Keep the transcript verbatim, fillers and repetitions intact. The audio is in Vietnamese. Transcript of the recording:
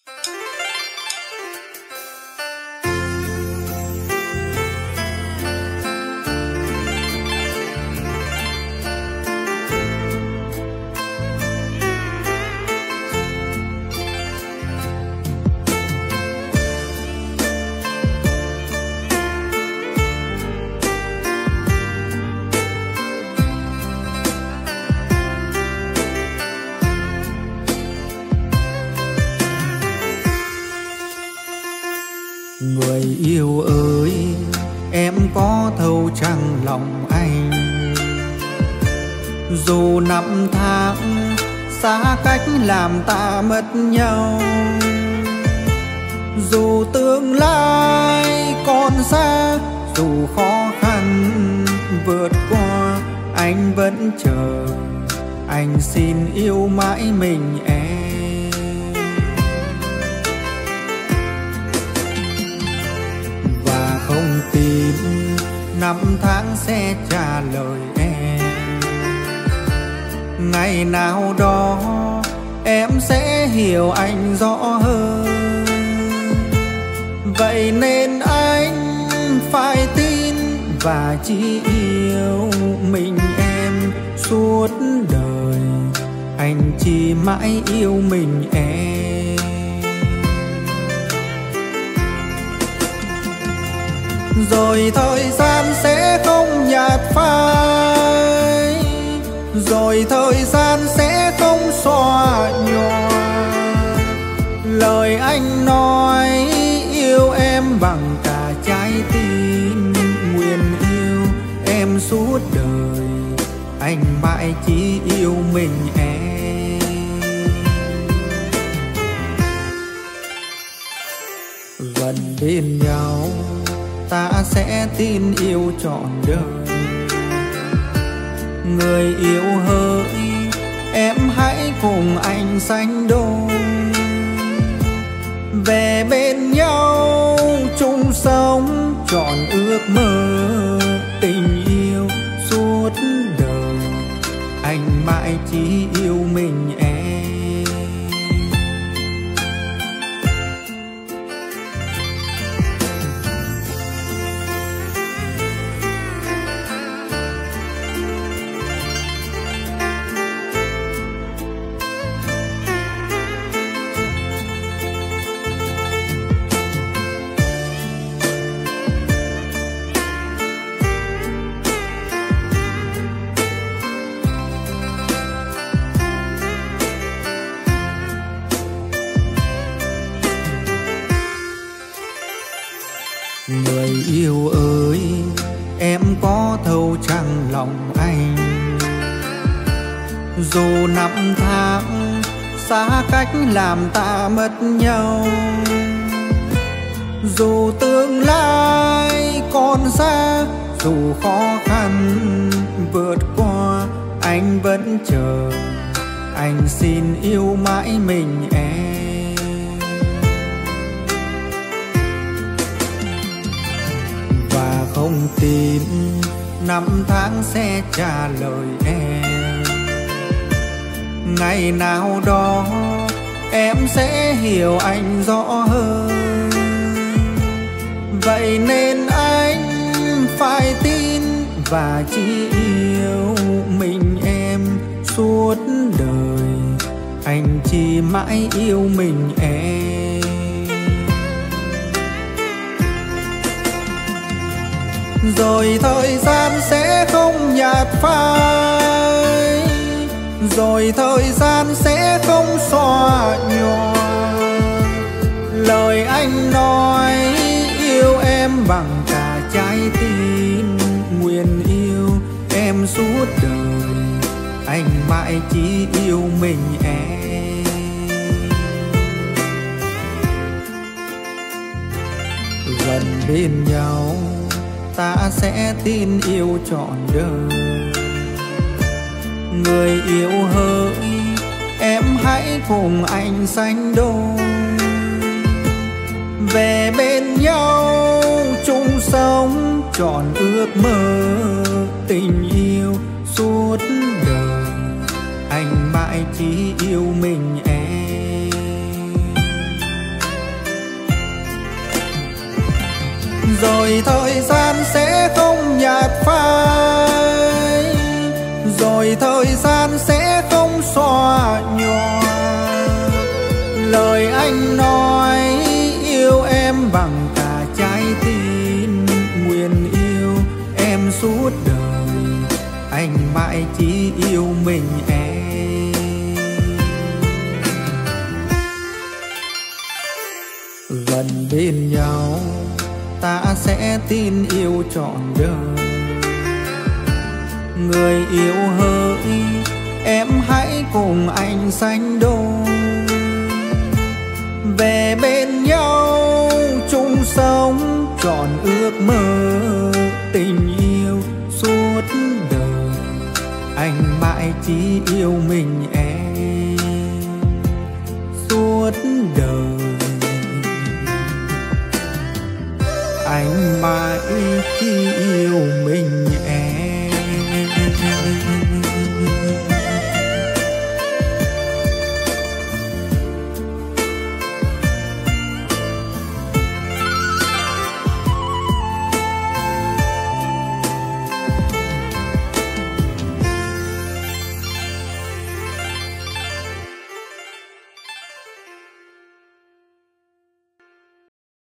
Người yêu ơi, em có thấu chẳng lòng anh. Dù năm tháng xa cách làm ta mất nhau, dù tương lai còn xa, dù khó khăn vượt qua, anh vẫn chờ. Anh xin yêu mãi mình em. Không tin năm tháng sẽ trả lời em. Ngày nào đó em sẽ hiểu anh rõ hơn. Vậy nên anh phải tin và chỉ yêu mình em suốt đời. Anh chỉ mãi yêu mình em. Rồi thời gian sẽ không nhạt phai, rồi thời gian sẽ không xóa nhòa lời anh nói yêu em bằng cả trái tim. Nguyện yêu em suốt đời, anh mãi chỉ yêu mình em. Gần bên nhau ta sẽ tin yêu trọn đời. Người yêu hỡi, em hãy cùng anh sánh đôi. Về bên nhau chung sống trọn ước mơ tình yêu suốt đời. Anh mãi chỉ yêu mình em. Người yêu ơi, em có thấu chẳng lòng anh. Dù năm tháng xa cách làm ta mất nhau, dù tương lai còn xa, dù khó khăn vượt qua, anh vẫn chờ. Anh xin yêu mãi mình em. Không tin năm tháng sẽ trả lời em. Ngày nào đó em sẽ hiểu anh rõ hơn. Vậy nên anh phải tin và chỉ yêu mình em suốt đời. Anh chỉ mãi yêu mình em. Rồi thời gian sẽ không nhạt phai, rồi thời gian sẽ không xóa nhòa lời anh nói yêu em bằng cả trái tim. Nguyện yêu em suốt đời, anh mãi chỉ yêu mình em. Gần bên nhau ta sẽ tin yêu trọn đời. Người yêu hỡi, em hãy cùng anh sánh đôi. Về bên nhau chung sống trọn ước mơ tình yêu suốt đời. Anh mãi chỉ yêu mình em. rồi thời gian sẽ không nhạt phai, rồi thời gian sẽ không xóa nhòa lời anh nói yêu em bằng cả trái tim, nguyện yêu em suốt đời, anh mãi chỉ yêu mình em. Gần bên nhau ta sẽ tin yêu trọn đời, người yêu hỡi em hãy cùng anh sánh đôi, về bên nhau chung sống trọn ước mơ tình yêu suốt đời, anh mãi chỉ yêu mình em suốt đời, anh mãi chỉ yêu mình